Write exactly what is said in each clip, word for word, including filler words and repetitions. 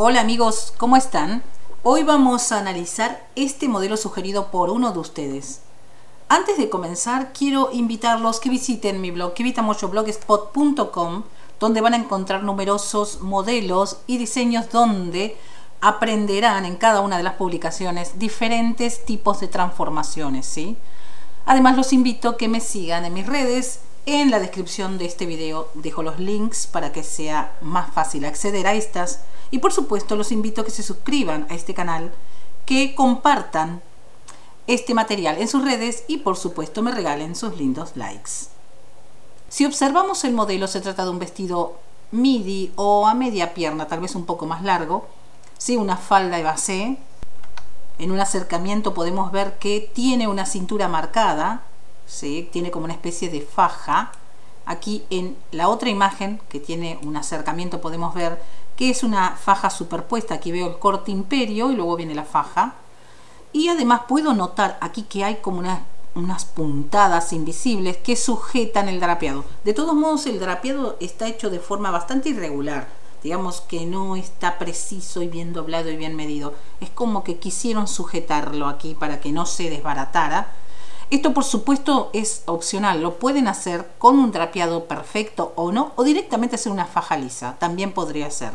Hola amigos, ¿cómo están? Hoy vamos a analizar este modelo sugerido por uno de ustedes. Antes de comenzar, quiero invitarlos que visiten mi blog kivita moyo blogspot punto com, donde van a encontrar numerosos modelos y diseños donde aprenderán en cada una de las publicaciones diferentes tipos de transformaciones, ¿sí? Además, los invito a que me sigan en mis redes. En la descripción de este video dejo los links para que sea más fácil acceder a estas. Y por supuesto los invito a que se suscriban a este canal, que compartan este material en sus redes y por supuesto me regalen sus lindos likes. Si observamos el modelo, se trata de un vestido midi o a media pierna, tal vez un poco más largo, ¿sí? Una falda de base. En un acercamiento podemos ver que tiene una cintura marcada, ¿sí? Tiene como una especie de faja. Aquí en la otra imagen que tiene un acercamiento podemos ver que es una faja superpuesta. Aquí veo el corte imperio y luego viene la faja. Y además puedo notar aquí que hay como una, unas puntadas invisibles que sujetan el drapeado. De todos modos, el drapeado está hecho de forma bastante irregular. Digamos que no está preciso y bien doblado y bien medido. Es como que quisieron sujetarlo aquí para que no se desbaratara. Esto por supuesto es opcional, lo pueden hacer con un drapeado perfecto o no, o directamente hacer una faja lisa, también podría ser.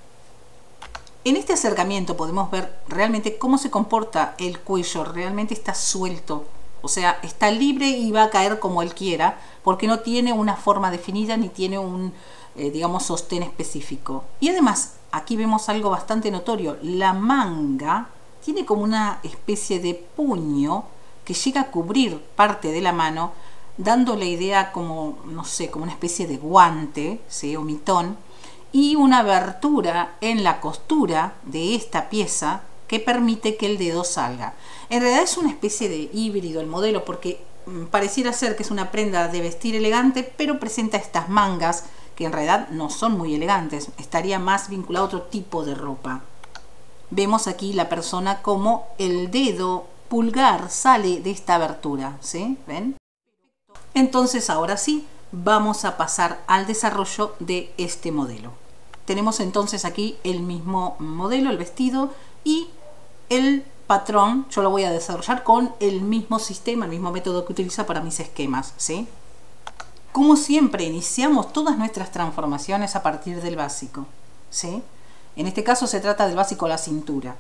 En este acercamiento podemos ver realmente cómo se comporta el cuello, realmente está suelto, o sea, está libre y va a caer como él quiera, porque no tiene una forma definida ni tiene un, eh, digamos, sostén específico. Y además, aquí vemos algo bastante notorio, la manga tiene como una especie de puño que llega a cubrir parte de la mano, dando la idea como, no sé, como una especie de guante, ¿sí? O mitón, y una abertura en la costura de esta pieza que permite que el dedo salga. En realidad es una especie de híbrido el modelo, porque mm, pareciera ser que es una prenda de vestir elegante, pero presenta estas mangas que en realidad no son muy elegantes, estaría más vinculado a otro tipo de ropa. Vemos aquí la persona como el dedo pulgar sale de esta abertura, ¿sí? ¿Ven? Entonces ahora sí, vamos a pasar al desarrollo de este modelo. Tenemos entonces aquí el mismo modelo, el vestido, y el patrón yo lo voy a desarrollar con el mismo sistema, el mismo método que utilizo para mis esquemas, ¿sí? Como siempre, iniciamos todas nuestras transformaciones a partir del básico, ¿sí? En este caso se trata del básico a la cintura.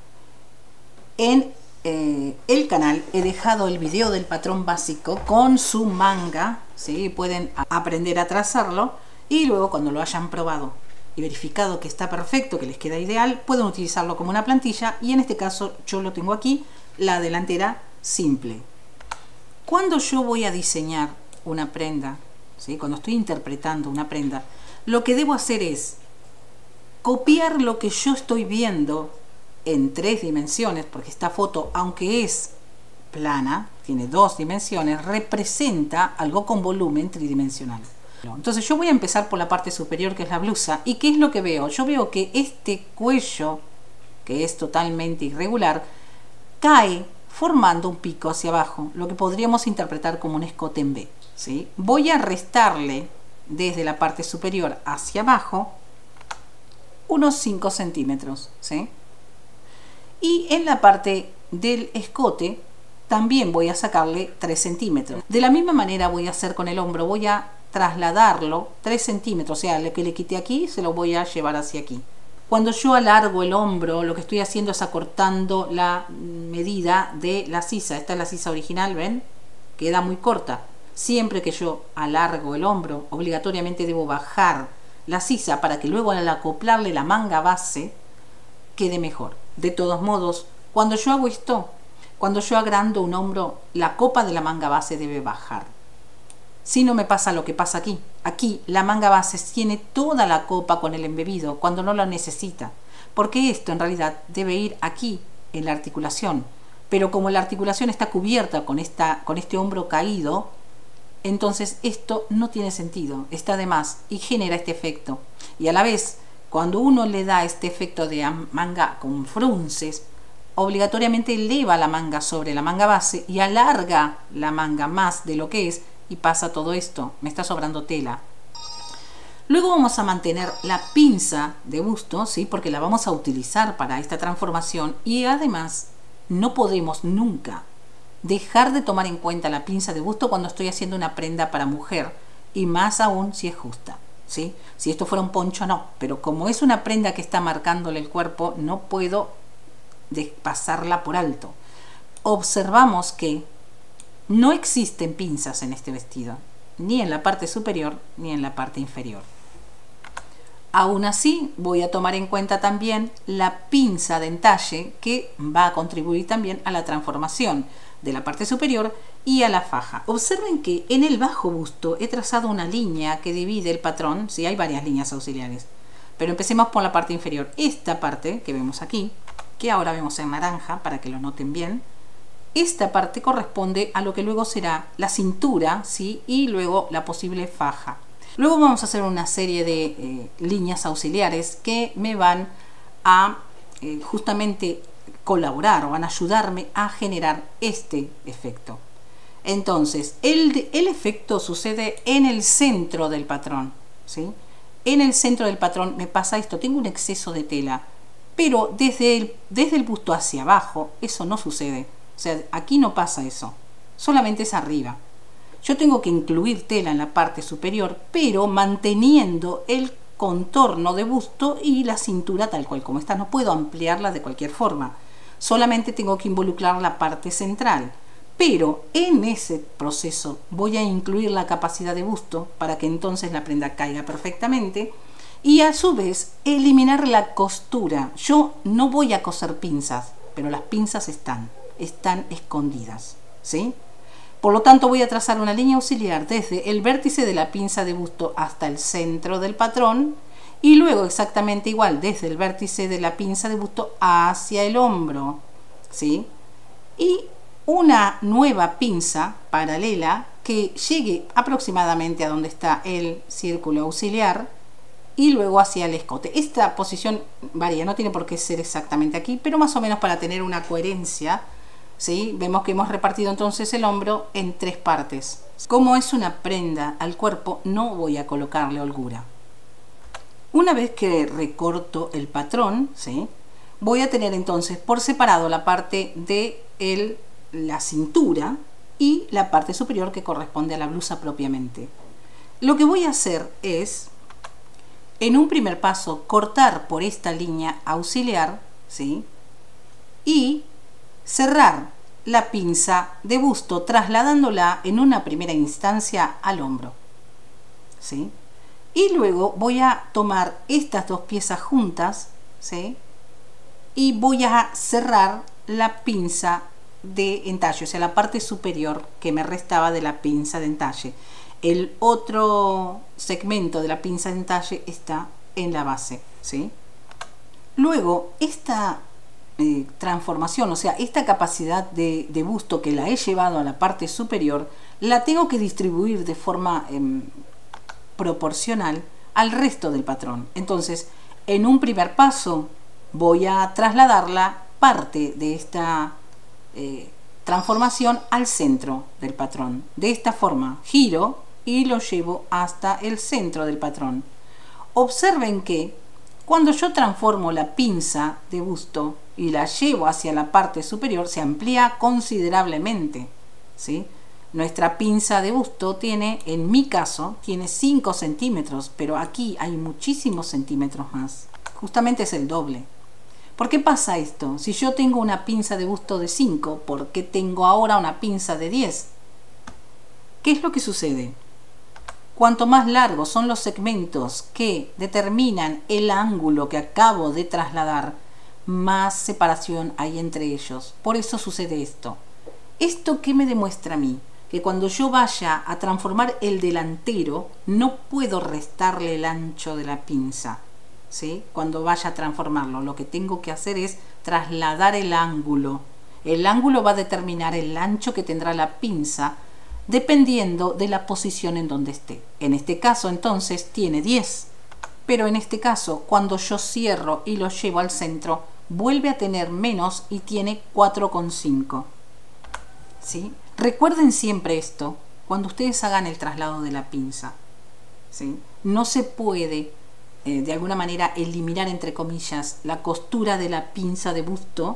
En Eh, el canal he dejado el video del patrón básico con su manga, ¿sí? Pueden aprender a trazarlo y luego cuando lo hayan probado y verificado que está perfecto, que les queda ideal, pueden utilizarlo como una plantilla, y en este caso yo lo tengo aquí, la delantera simple. Cuando yo voy a diseñar una prenda, ¿sí? Cuando estoy interpretando una prenda, lo que debo hacer es copiar lo que yo estoy viendo en tres dimensiones, porque esta foto, aunque es plana, tiene dos dimensiones, representa algo con volumen tridimensional. Entonces yo voy a empezar por la parte superior, que es la blusa. ¿Y qué es lo que veo? Yo veo que este cuello, que es totalmente irregular, cae formando un pico hacia abajo, lo que podríamos interpretar como un escote en V, ¿sí? Voy a restarle desde la parte superior hacia abajo unos cinco centímetros, ¿sí? Y en la parte del escote también voy a sacarle tres centímetros. De la misma manera voy a hacer con el hombro, voy a trasladarlo tres centímetros, o sea, lo que le quité aquí se lo voy a llevar hacia aquí. Cuando yo alargo el hombro, lo que estoy haciendo es acortando la medida de la sisa. Esta es la sisa original, ¿ven? Queda muy corta. Siempre que yo alargo el hombro, obligatoriamente debo bajar la sisa para que luego al acoplarle la manga base quede mejor. De todos modos, cuando yo hago esto, cuando yo agrando un hombro, la copa de la manga base debe bajar. Si no me pasa lo que pasa aquí. Aquí la manga base tiene toda la copa con el embebido cuando no lo necesita, porque esto en realidad debe ir aquí en la articulación. Pero como la articulación está cubierta con, esta, con este hombro caído, entonces esto no tiene sentido, está de más y genera este efecto. Y a la vez, cuando uno le da este efecto de manga con frunces, obligatoriamente eleva la manga sobre la manga base y alarga la manga más de lo que es, y pasa todo esto, me está sobrando tela. Luego vamos a mantener la pinza de busto, ¿sí? Porque la vamos a utilizar para esta transformación, y además no podemos nunca dejar de tomar en cuenta la pinza de busto cuando estoy haciendo una prenda para mujer, y más aún si es justa, ¿sí? Si esto fuera un poncho, no, pero como es una prenda que está marcándole el cuerpo, no puedo pasarla por alto. Observamos que no existen pinzas en este vestido, ni en la parte superior ni en la parte inferior. Aún así, voy a tomar en cuenta también la pinza de entalle, que va a contribuir también a la transformación de la parte superior y a la faja. Observen que en el bajo busto he trazado una línea que divide el patrón. Sí, hay varias líneas auxiliares, pero empecemos por la parte inferior. Esta parte que vemos aquí, que ahora vemos en naranja para que lo noten bien, esta parte corresponde a lo que luego será la cintura, ¿sí? Y luego la posible faja. Luego vamos a hacer una serie de eh, líneas auxiliares que me van a eh, justamente colaborar o van a ayudarme a generar este efecto. Entonces, el, el efecto sucede en el centro del patrón, ¿sí? En el centro del patrón me pasa esto, tengo un exceso de tela, pero desde el, desde el busto hacia abajo eso no sucede. O sea, aquí no pasa eso, solamente es arriba. Yo tengo que incluir tela en la parte superior, pero manteniendo el contorno de busto y la cintura tal cual como está. No puedo ampliarla de cualquier forma. Solamente tengo que involucrar la parte central. Pero en ese proceso voy a incluir la capacidad de busto para que entonces la prenda caiga perfectamente. Y a su vez eliminar la costura. Yo no voy a coser pinzas, pero las pinzas están, están escondidas, ¿sí? Por lo tanto, voy a trazar una línea auxiliar desde el vértice de la pinza de busto hasta el centro del patrón, y luego exactamente igual desde el vértice de la pinza de busto hacia el hombro, ¿sí? Y una nueva pinza paralela que llegue aproximadamente a donde está el círculo auxiliar y luego hacia el escote. Esta posición varía, no tiene por qué ser exactamente aquí, pero más o menos para tener una coherencia, ¿sí? Vemos que hemos repartido entonces el hombro en tres partes. Como es una prenda al cuerpo, no voy a colocarle holgura. Una vez que recorto el patrón, ¿sí? Voy a tener entonces por separado la parte de el, la cintura y la parte superior que corresponde a la blusa propiamente. Lo que voy a hacer es, en un primer paso, cortar por esta línea auxiliar, ¿sí? Y cerrar la pinza de busto trasladándola en una primera instancia al hombro, ¿sí? Y luego voy a tomar estas dos piezas juntas, ¿sí? Y voy a cerrar la pinza de entalle, o sea, la parte superior que me restaba de la pinza de entalle. El otro segmento de la pinza de entalle está en la base, ¿sí? Luego, esta Eh, transformación, o sea, esta capacidad de, de busto que la he llevado a la parte superior, la tengo que distribuir de forma eh, proporcional al resto del patrón. Entonces, en un primer paso voy a trasladarla parte de esta eh, transformación al centro del patrón. De esta forma giro y lo llevo hasta el centro del patrón. Observen que cuando yo transformo la pinza de busto y la llevo hacia la parte superior, se amplía considerablemente, ¿sí? Nuestra pinza de busto tiene, en mi caso, tiene cinco centímetros, pero aquí hay muchísimos centímetros más. Justamente es el doble. ¿Por qué pasa esto? Si yo tengo una pinza de busto de cinco, ¿por qué tengo ahora una pinza de diez? ¿Qué es lo que sucede? Cuanto más largos son los segmentos que determinan el ángulo que acabo de trasladar, más separación hay entre ellos. Por eso sucede esto. ¿Esto qué me demuestra a mí? Que cuando yo vaya a transformar el delantero, no puedo restarle el ancho de la pinza, ¿sí? Cuando vaya a transformarlo, lo que tengo que hacer es trasladar el ángulo. El ángulo va a determinar el ancho que tendrá la pinza dependiendo de la posición en donde esté. En este caso entonces tiene diez, pero en este caso cuando yo cierro y lo llevo al centro vuelve a tener menos y tiene cuatro coma cinco, ¿sí? Recuerden siempre esto cuando ustedes hagan el traslado de la pinza. ¿sí? No se puede eh, de alguna manera eliminar, entre comillas, la costura de la pinza de busto,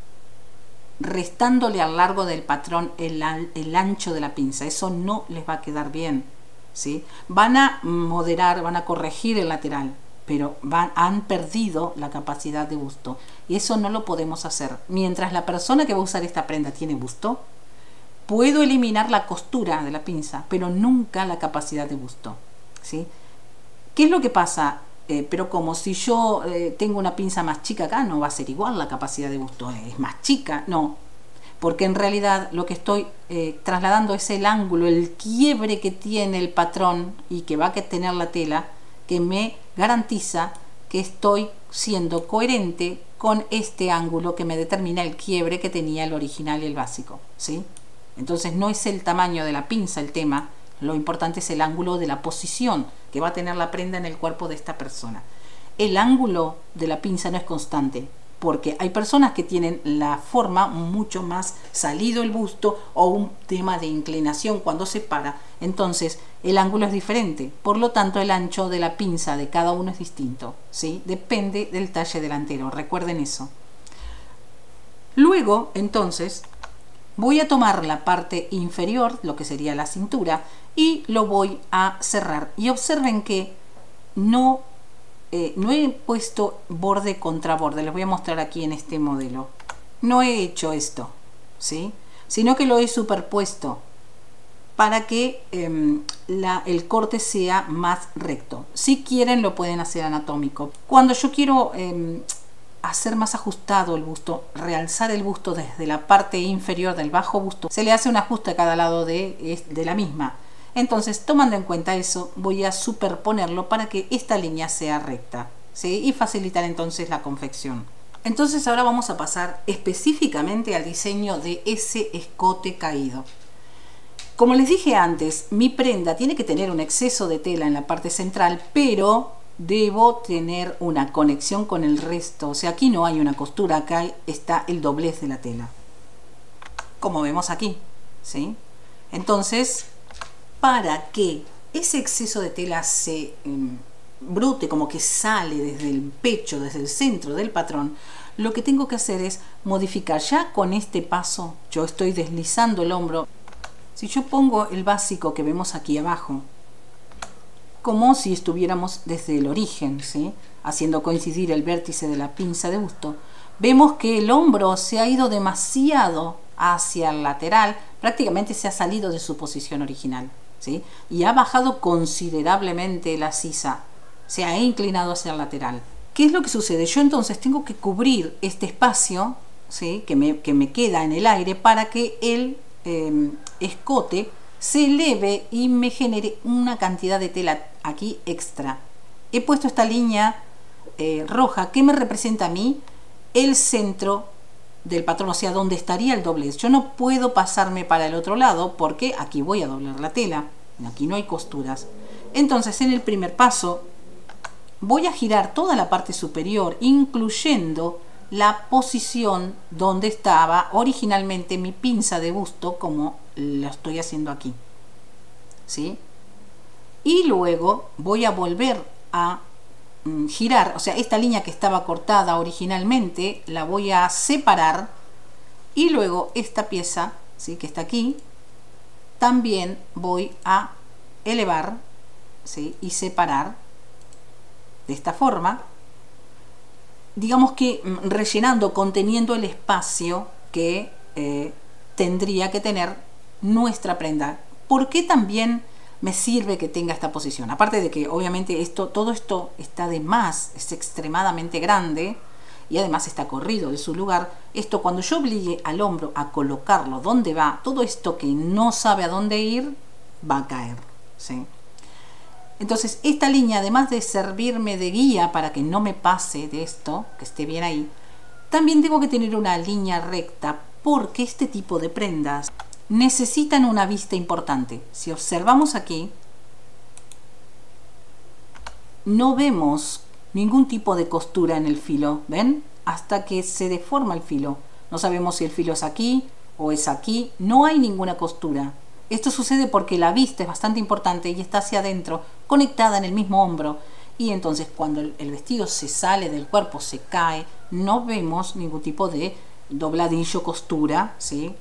restándole al largo del patrón el, el ancho de la pinza. Eso no les va a quedar bien, ¿sí? Van a moderar, van a corregir el lateral, pero van, han perdido la capacidad de busto, y eso no lo podemos hacer. Mientras la persona que va a usar esta prenda tiene busto, puedo eliminar la costura de la pinza, pero nunca la capacidad de busto, ¿sí? ¿Qué es lo que pasa? Eh, pero como si yo eh, tengo una pinza más chica acá, no va a ser igual la capacidad de busto, es más chica, no, porque en realidad lo que estoy eh, trasladando es el ángulo, el quiebre que tiene el patrón y que va a tener la tela, que me garantiza que estoy siendo coherente con este ángulo que me determina el quiebre que tenía el original y el básico, ¿sí? Entonces no es el tamaño de la pinza el tema, lo importante es el ángulo de la posición que va a tener la prenda en el cuerpo de esta persona. El ángulo de la pinza no es constante, porque hay personas que tienen la forma mucho más salido el busto o un tema de inclinación cuando se para, entonces el ángulo es diferente, por lo tanto el ancho de la pinza de cada uno es distinto, ¿sí? Depende del talle delantero, recuerden eso. Luego, entonces, voy a tomar la parte inferior, lo que sería la cintura, y lo voy a cerrar. Y observen que no, eh, no he puesto borde contra borde. Les voy a mostrar aquí en este modelo. No he hecho esto, ¿sí? Sino que lo he superpuesto para que eh, la, el corte sea más recto. Si quieren lo pueden hacer anatómico. Cuando yo quiero eh, hacer más ajustado el busto, realzar el busto desde la parte inferior del bajo busto, se le hace un ajuste a cada lado de, de la misma. Entonces, tomando en cuenta eso, voy a superponerlo para que esta línea sea recta, ¿sí? Y facilitar entonces la confección. Entonces ahora vamos a pasar específicamente al diseño de ese escote caído. Como les dije antes, mi prenda tiene que tener un exceso de tela en la parte central, pero debo tener una conexión con el resto. O sea, aquí no hay una costura, acá está el doblez de la tela, como vemos aquí, ¿sí? Entonces, para que ese exceso de tela se um, brute, como que sale desde el pecho, desde el centro del patrón, lo que tengo que hacer es modificar. Ya con este paso yo estoy deslizando el hombro. Si yo pongo el básico que vemos aquí abajo, como si estuviéramos desde el origen, ¿sí? Haciendo coincidir el vértice de la pinza de busto, vemos que el hombro se ha ido demasiado hacia el lateral, prácticamente se ha salido de su posición original, ¿sí? Y ha bajado considerablemente la sisa, se ha inclinado hacia el lateral. ¿Qué es lo que sucede? Yo entonces tengo que cubrir este espacio, ¿sí? que, me, que me queda en el aire, para que el eh, escote se eleve y me genere una cantidad de tela aquí extra. He puesto esta línea eh, roja que me representa a mí el centro del patrón, o sea, donde estaría el doblez. Yo no puedo pasarme para el otro lado porque aquí voy a doblar la tela, aquí no hay costuras. Entonces, en el primer paso voy a girar toda la parte superior, incluyendo la posición donde estaba originalmente mi pinza de busto, como lo estoy haciendo aquí, ¿sí? Y luego voy a volver a mm, girar, o sea, esta línea que estaba cortada originalmente la voy a separar, y luego esta pieza, ¿sí? que está aquí, también voy a elevar, ¿sí? y separar de esta forma, digamos que mm, rellenando, conteniendo el espacio que eh, tendría que tener nuestra prenda. ¿Por qué también me sirve que tenga esta posición? Aparte de que obviamente esto, todo esto está de más, es extremadamente grande y además está corrido de su lugar. Esto, cuando yo obligue al hombro a colocarlo donde va, todo esto que no sabe a dónde ir va a caer, ¿sí? Entonces esta línea, además de servirme de guía para que no me pase de esto, que esté bien ahí, también tengo que tener una línea recta, porque este tipo de prendas necesitan una vista importante. Si observamos aquí, no vemos ningún tipo de costura en el filo, ¿ven? Hasta que se deforma el filo. No sabemos si el filo es aquí o es aquí, no hay ninguna costura. Esto sucede porque la vista es bastante importante y está hacia adentro, conectada en el mismo hombro. Y entonces cuando el vestido se sale del cuerpo, se cae, no vemos ningún tipo de dobladillo, costura, ¿sí?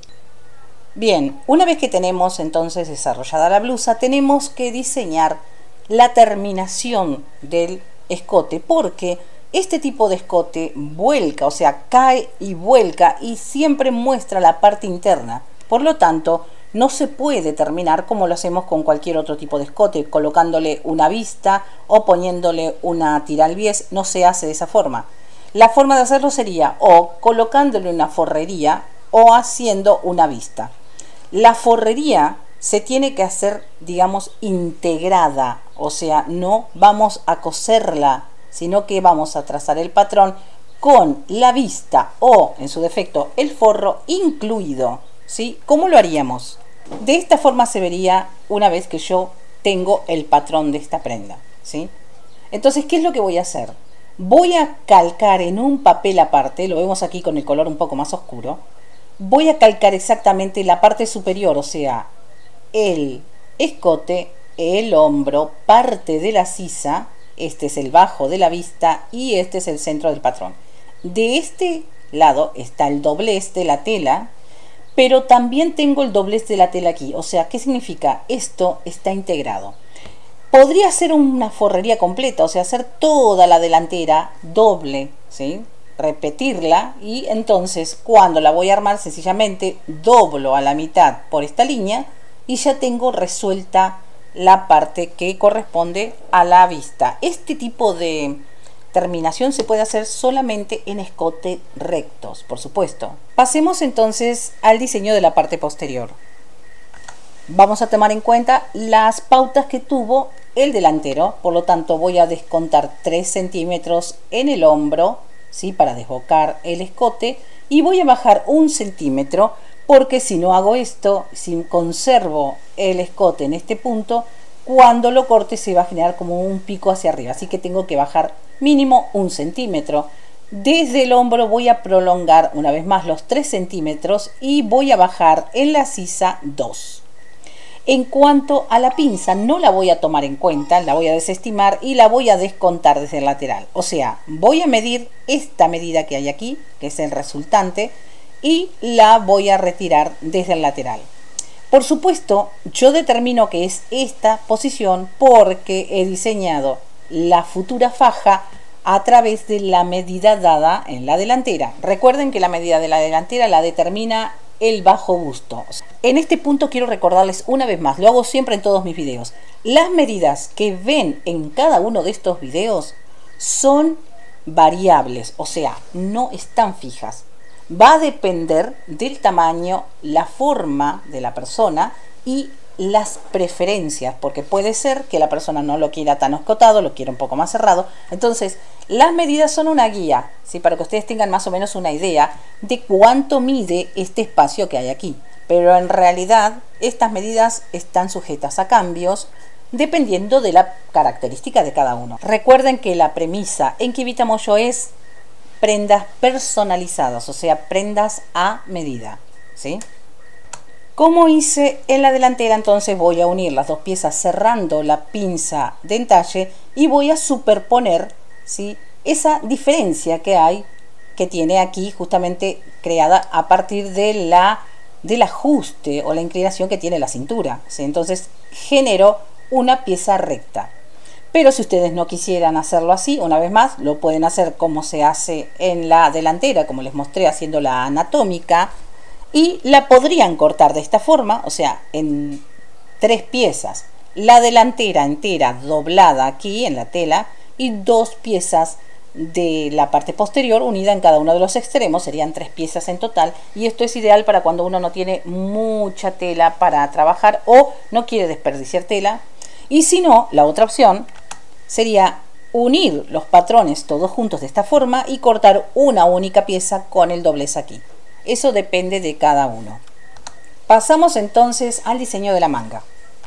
Bien, una vez que tenemos entonces desarrollada la blusa, tenemos que diseñar la terminación del escote, porque este tipo de escote vuelca, o sea, cae y vuelca y siempre muestra la parte interna. Por lo tanto, no se puede terminar como lo hacemos con cualquier otro tipo de escote, colocándole una vista o poniéndole una tiralbiés. No se hace de esa forma. La forma de hacerlo sería o colocándole una forrería o haciendo una vista. La forrería se tiene que hacer, digamos, integrada, o sea, no vamos a coserla, sino que vamos a trazar el patrón con la vista o, en su defecto, el forro incluido, ¿sí? ¿Cómo lo haríamos? De esta forma se vería una vez que yo tengo el patrón de esta prenda, ¿sí? Entonces, ¿qué es lo que voy a hacer? Voy a calcar en un papel aparte, lo vemos aquí con el color un poco más oscuro. Voy a calcar exactamente la parte superior, o sea, el escote, el hombro, parte de la sisa. Este es el bajo de la vista y este es el centro del patrón. De este lado está el doblez de la tela, pero también tengo el doblez de la tela aquí. O sea, ¿qué significa? Esto está integrado. Podría ser una forrería completa, o sea, hacer toda la delantera doble, ¿sí? Repetirla y entonces cuando la voy a armar sencillamente doblo a la mitad por esta línea y ya tengo resuelta la parte que corresponde a la vista. Este tipo de terminación se puede hacer solamente en escote rectos, por supuesto. Pasemos entonces al diseño de la parte posterior. Vamos a tomar en cuenta las pautas que tuvo el delantero, por lo tanto voy a descontar tres centímetros en el hombro, ¿sí? Para desbocar el escote, y voy a bajar un centímetro porque si no hago esto, si conservo el escote en este punto, cuando lo corte se va a generar como un pico hacia arriba, así que tengo que bajar mínimo un centímetro. Desde el hombro voy a prolongar una vez más los tres centímetros y voy a bajar en la sisa dos. En cuanto a la pinza, no la voy a tomar en cuenta, la voy a desestimar y la voy a descontar desde el lateral. O sea, voy a medir esta medida que hay aquí, que es el resultante, y la voy a retirar desde el lateral. Por supuesto, yo determino que es esta posición porque he diseñado la futura faja a través de la medida dada en la delantera. Recuerden que la medida de la delantera la determina el bajo busto. En este punto quiero recordarles una vez más, lo hago siempre en todos mis videos, las medidas que ven en cada uno de estos videos son variables, o sea, no están fijas. Va a depender del tamaño, la forma de la persona y las preferencias, porque puede ser que la persona no lo quiera tan escotado, lo quiera un poco más cerrado. Entonces, las medidas son una guía, ¿sí? Para que ustedes tengan más o menos una idea de cuánto mide este espacio que hay aquí. Pero en realidad, estas medidas están sujetas a cambios dependiendo de la característica de cada uno. Recuerden que la premisa en Kivita Moyo es prendas personalizadas, o sea, prendas a medida, ¿sí? Como hice en la delantera, entonces voy a unir las dos piezas cerrando la pinza de entalle y voy a superponer, ¿sí? Esa diferencia que hay, que tiene aquí justamente creada a partir de la, del ajuste o la inclinación que tiene la cintura, ¿sí? Entonces genero una pieza recta. Pero si ustedes no quisieran hacerlo así, una vez más, lo pueden hacer como se hace en la delantera, como les mostré haciendo la anatómica, y la podrían cortar de esta forma, o sea, en tres piezas. La delantera entera doblada aquí en la tela y dos piezas de la parte posterior unida en cada uno de los extremos, serían tres piezas en total, y esto es ideal para cuando uno no tiene mucha tela para trabajar o no quiere desperdiciar tela. Y si no, la otra opción sería unir los patrones todos juntos de esta forma y cortar una única pieza con el doblez aquí. Eso depende de cada uno. Pasamos entonces al diseño de la manga.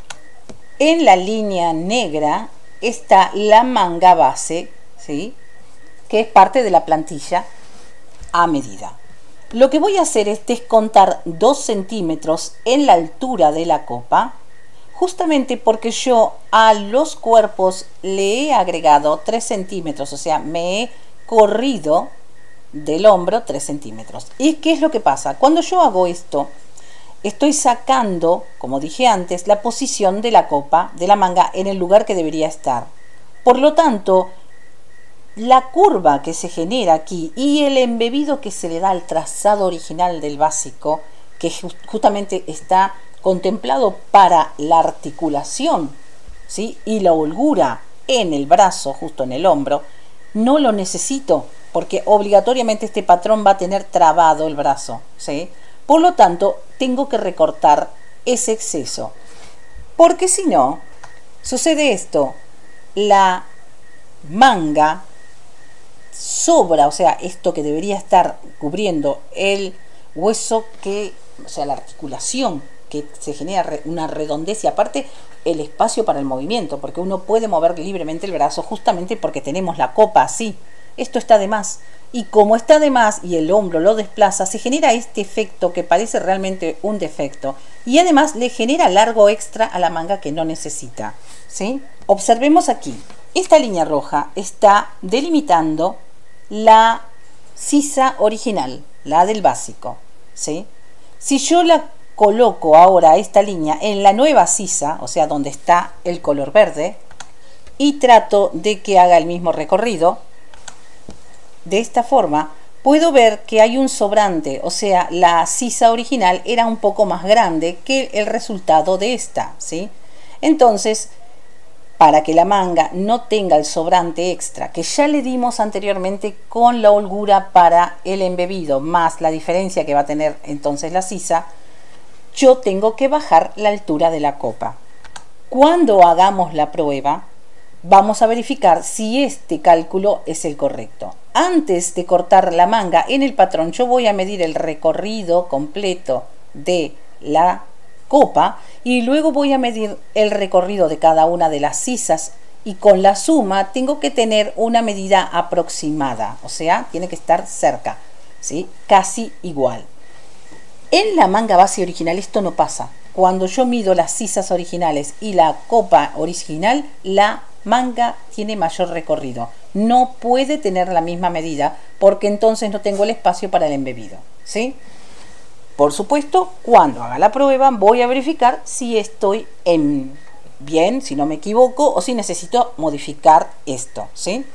En la línea negra está la manga base, ¿sí? Que es parte de la plantilla a medida. Lo que voy a hacer es descontar dos centímetros en la altura de la copa, justamente porque yo a los cuerpos le he agregado tres centímetros, o sea, me he corrido del hombro tres centímetros. ¿Y qué es lo que pasa? Cuando yo hago esto, estoy sacando, como dije antes, la posición de la copa, de la manga, en el lugar que debería estar. Por lo tanto, la curva que se genera aquí y el embebido que se le da al trazado original del básico, que justamente está contemplado para la articulación, ¿sí?, y la holgura en el brazo, justo en el hombro, no lo necesito, porque obligatoriamente este patrón va a tener trabado el brazo, ¿sí? Por lo tanto, tengo que recortar ese exceso, porque si no, sucede esto: la manga sobra, o sea, esto que debería estar cubriendo el hueso, que, o sea, la articulación, que se genera una redondez y aparte el espacio para el movimiento, porque uno puede mover libremente el brazo justamente porque tenemos la copa así. Esto está de más, y como está de más y el hombro lo desplaza, se genera este efecto que parece realmente un defecto, y además le genera largo extra a la manga que no necesita, ¿sí? Observemos aquí, esta línea roja está delimitando la sisa original, la del básico, ¿sí? Si yo la coloco ahora esta línea en la nueva sisa, o sea, donde está el color verde, y trato de que haga el mismo recorrido, de esta forma puedo ver que hay un sobrante, o sea, la sisa original era un poco más grande que el resultado de esta, ¿sí? Entonces, para que la manga no tenga el sobrante extra que ya le dimos anteriormente con la holgura para el embebido, más la diferencia que va a tener entonces la sisa, yo tengo que bajar la altura de la copa. Cuando hagamos la prueba, vamos a verificar si este cálculo es el correcto. Antes de cortar la manga en el patrón, yo voy a medir el recorrido completo de la copa y luego voy a medir el recorrido de cada una de las sisas, y con la suma tengo que tener una medida aproximada, o sea, tiene que estar cerca, ¿sí?, casi igual. En la manga base original esto no pasa. Cuando yo mido las sisas originales y la copa original, la manga tiene mayor recorrido. No puede tener la misma medida porque entonces no tengo el espacio para el embebido, ¿sí? Por supuesto, cuando haga la prueba voy a verificar si estoy en bien, si no me equivoco o si necesito modificar esto, ¿sí?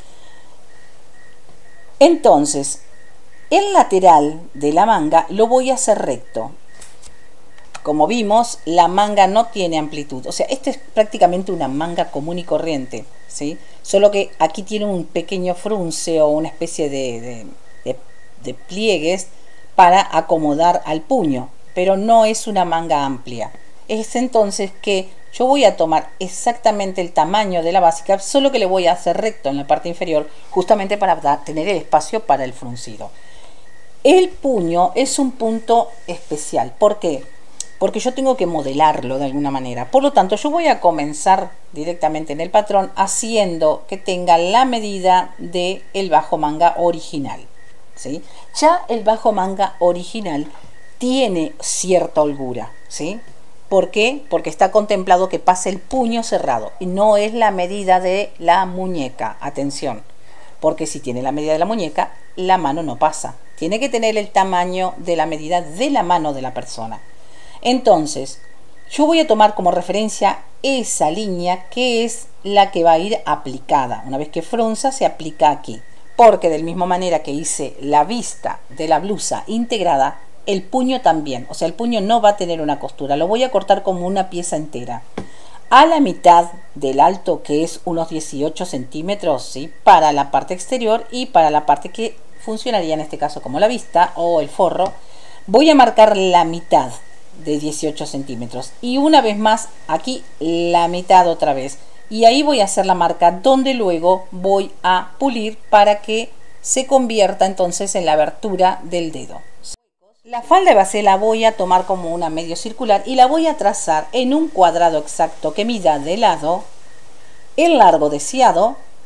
Entonces, el lateral de la manga lo voy a hacer recto. Como vimos, la manga no tiene amplitud, o sea, esta es prácticamente una manga común y corriente, ¿sí? Solo que aquí tiene un pequeño frunce o una especie de, de, de, de pliegues para acomodar al puño, pero no es una manga amplia. Es entonces que yo voy a tomar exactamente el tamaño de la básica, solo que le voy a hacer recto en la parte inferior, justamente para tener el espacio para el fruncido. El puño es un punto especial. ¿Por qué? Porque yo tengo que modelarlo de alguna manera. Por lo tanto, yo voy a comenzar directamente en el patrón haciendo que tenga la medida del bajo manga original, ¿sí? Ya el bajo manga original tiene cierta holgura, ¿sí? ¿Por qué? Porque está contemplado que pase el puño cerrado y no es la medida de la muñeca. Atención, porque si tiene la medida de la muñeca, la mano no pasa. Tiene que tener el tamaño de la medida de la mano de la persona. Entonces, yo voy a tomar como referencia esa línea que es la que va a ir aplicada. Una vez que frunza, se aplica aquí. Porque de la misma manera que hice la vista de la blusa integrada, el puño también. O sea, el puño no va a tener una costura. Lo voy a cortar como una pieza entera. A la mitad del alto, que es unos dieciocho centímetros, ¿sí?, para la parte exterior y para la parte que funcionaría en este caso como la vista o el forro, voy a marcar la mitad de dieciocho centímetros y una vez más aquí la mitad otra vez, y ahí voy a hacer la marca donde luego voy a pulir para que se convierta entonces en la abertura del dedo. La falda de base la voy a tomar como una medio circular y la voy a trazar en un cuadrado exacto que mida de lado el largo deseado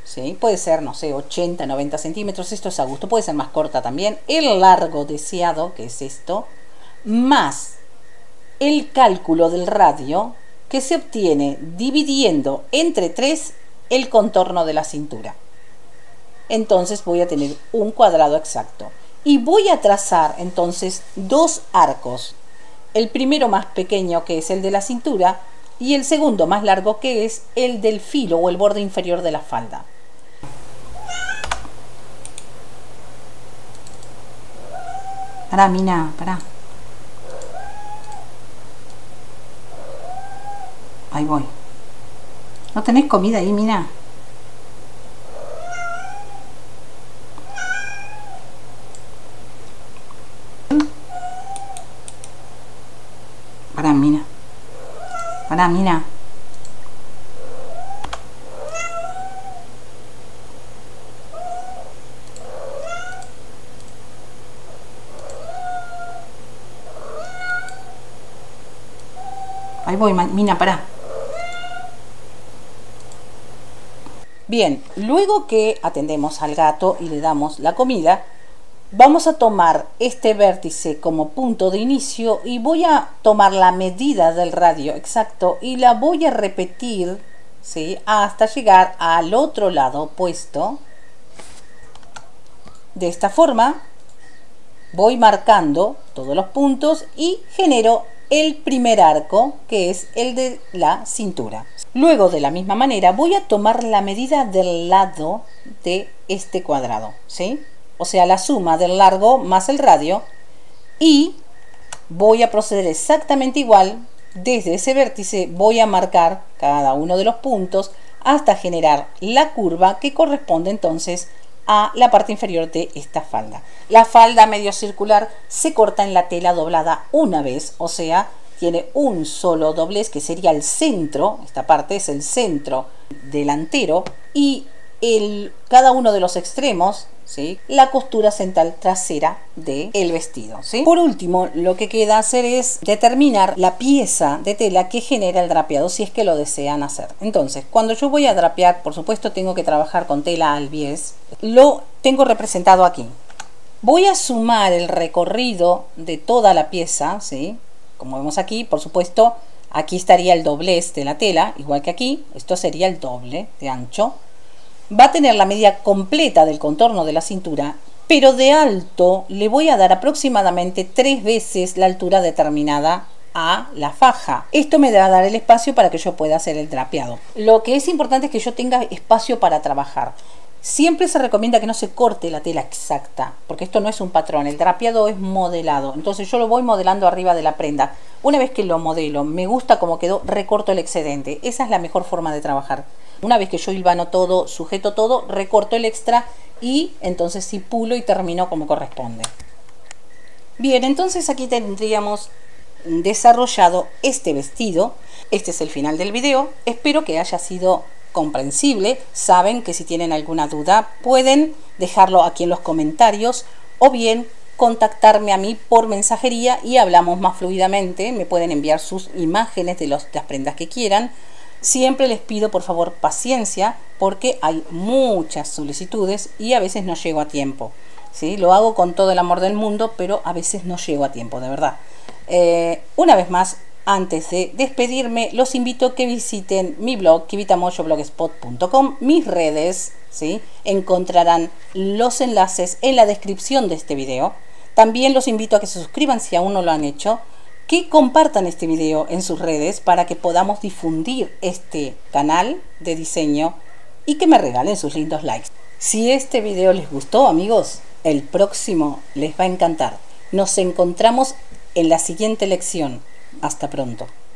¿sí? Puede ser, no sé, ochenta, noventa centímetros, esto es a gusto, puede ser más corta también. El largo deseado, que es esto, más el cálculo del radio que se obtiene dividiendo entre tres el contorno de la cintura. Entonces voy a tener un cuadrado exacto. Y voy a trazar entonces dos arcos. El primero más pequeño, que es el de la cintura, y el segundo más largo, que es el del filo o el borde inferior de la falda. Pará, Mina, pará. Ahí voy. ¿No tenés comida ahí, Mina? Pará, Mina. Pará, Mina. Ahí voy, Mina, pará. Bien, luego que atendemos al gato y le damos la comida, vamos a tomar este vértice como punto de inicio y voy a tomar la medida del radio exacto y la voy a repetir, ¿sí?, hasta llegar al otro lado opuesto. De esta forma voy marcando todos los puntos y genero el primer arco, que es el de la cintura. Luego, de la misma manera, voy a tomar la medida del lado de este cuadrado, ¿sí? O sea, la suma del largo más el radio, y voy a proceder exactamente igual. Desde ese vértice voy a marcar cada uno de los puntos hasta generar la curva que corresponde entonces a la parte inferior de esta falda. La falda medio circular se corta en la tela doblada una vez, o sea, tiene un solo doblez que sería el centro. Esta parte es el centro delantero y el, cada uno de los extremos, ¿sí?, la costura central trasera del vestido, ¿sí? Por último, lo que queda hacer es determinar la pieza de tela que genera el drapeado, si es que lo desean hacer. Entonces, cuando yo voy a drapear, por supuesto tengo que trabajar con tela al bies. Lo tengo representado aquí. Voy a sumar el recorrido de toda la pieza, ¿sí? Como vemos aquí, por supuesto, aquí estaría el doblez de la tela, igual que aquí. Esto sería el doble de ancho. Va a tener la medida completa del contorno de la cintura, pero de alto le voy a dar aproximadamente tres veces la altura determinada a la faja. Esto me va a dar el espacio para que yo pueda hacer el drapeado. Lo que es importante es que yo tenga espacio para trabajar. Siempre se recomienda que no se corte la tela exacta, porque esto no es un patrón, el drapeado es modelado. Entonces yo lo voy modelando arriba de la prenda. Una vez que lo modelo, me gusta como quedó, recorto el excedente. Esa es la mejor forma de trabajar. Una vez que yo hilvano todo, sujeto todo, recorto el extra y entonces sí pulo y termino como corresponde. Bien, entonces aquí tendríamos desarrollado este vestido. Este es el final del video. Espero que haya sido comprensible. Saben que si tienen alguna duda pueden dejarlo aquí en los comentarios o bien contactarme a mí por mensajería y hablamos más fluidamente. Me pueden enviar sus imágenes de, los, de las prendas que quieran. Siempre les pido por favor paciencia porque hay muchas solicitudes y a veces no llego a tiempo, ¿sí? Lo hago con todo el amor del mundo, pero a veces no llego a tiempo, de verdad. Eh, una vez más, antes de despedirme, los invito a que visiten mi blog kivita moyo blogspot punto com, mis redes, ¿sí? Encontrarán los enlaces en la descripción de este video. También los invito a que se suscriban si aún no lo han hecho, que compartan este video en sus redes para que podamos difundir este canal de diseño y que me regalen sus lindos likes. Si este video les gustó, amigos, el próximo les va a encantar. Nos encontramos en la siguiente lección. Hasta pronto.